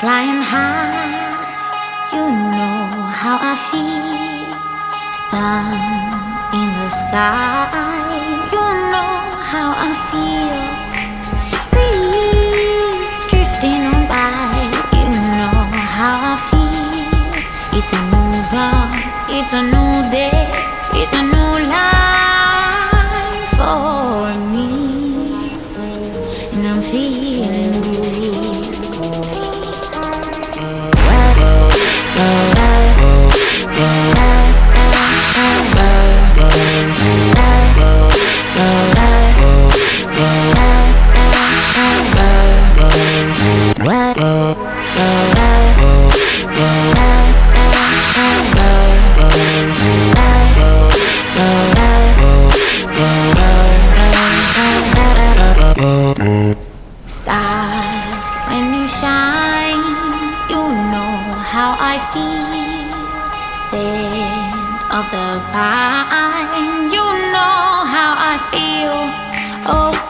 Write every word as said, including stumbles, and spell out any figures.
Flying high, you know how I feel. Sun in the sky, you know how I feel. Breeze drifting on by, you know how I feel. It's a new dawn, it's a new day, it's a new life for me, and I'm feeling good. Stars, when you shine, you know how I feel. Scent of the pine, you know how I feel. Oh,